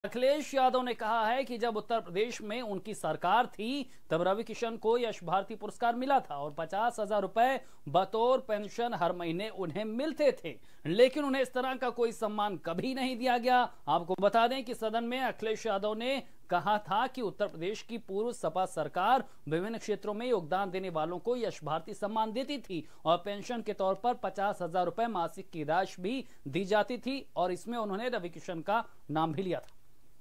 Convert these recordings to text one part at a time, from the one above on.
अखिलेश यादव ने कहा है कि जब उत्तर प्रदेश में उनकी सरकार थी तब रवि किशन को यश भारती पुरस्कार मिला था और 50,000 रुपए बतौर पेंशन हर महीने उन्हें मिलते थे, लेकिन उन्हें इस तरह का कोई सम्मान कभी नहीं दिया गया। आपको बता दें कि सदन में अखिलेश यादव ने कहा था कि उत्तर प्रदेश की पूर्व सपा सरकार विभिन्न क्षेत्रों में योगदान देने वालों को यश भारती सम्मान देती थी और पेंशन के तौर पर 50,000 रुपए मासिक की राशि भी दी जाती थी और इसमें उन्होंने रवि किशन का नाम भी लिया था।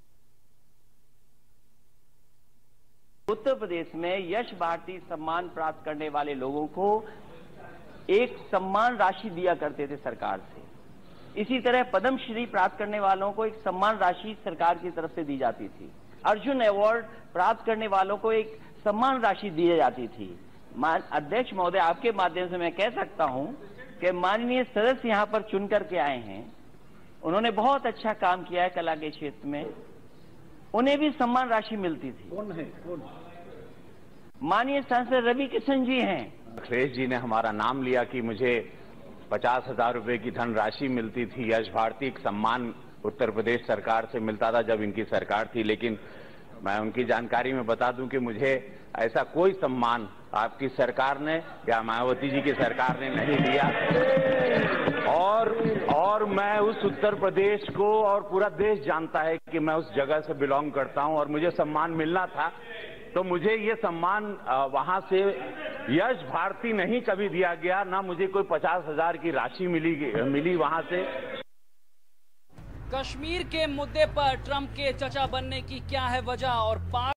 उत्तर प्रदेश में यश भारती सम्मान प्राप्त करने वाले लोगों को एक सम्मान राशि दिया करते थे सरकार से। इसी तरह पद्मश्री प्राप्त करने वालों को एक सम्मान राशि सरकार की तरफ से दी जाती थी। अर्जुन अवार्ड प्राप्त करने वालों को एक सम्मान राशि दी जाती थी। अध्यक्ष महोदय, आपके माध्यम से मैं कह सकता हूं कि माननीय सदस्य यहां पर चुन करके आए हैं, उन्होंने बहुत अच्छा काम किया है कला के क्षेत्र में, उन्हें भी सम्मान राशि मिलती थी। कौन है? माननीय सांसद रवि किशन जी हैं। अखिलेश जी ने हमारा नाम लिया कि मुझे 50,000 रुपए की धनराशि मिलती थी। यश भारती एक सम्मान उत्तर प्रदेश सरकार से मिलता था जब इनकी सरकार थी, लेकिन मैं उनकी जानकारी में बता दूं कि मुझे ऐसा कोई सम्मान आपकी सरकार ने या मायावती जी की सरकार ने नहीं दिया। और मैं उस उत्तर प्रदेश को और पूरा देश जानता है कि मैं उस जगह से बिलोंग करता हूं और मुझे सम्मान मिलना था, तो मुझे ये सम्मान वहां से यश भारती नहीं कभी दिया गया, ना मुझे कोई 50,000 की राशि मिली वहां से। कश्मीर के मुद्दे पर ट्रंप के चचा बनने की क्या है वजह और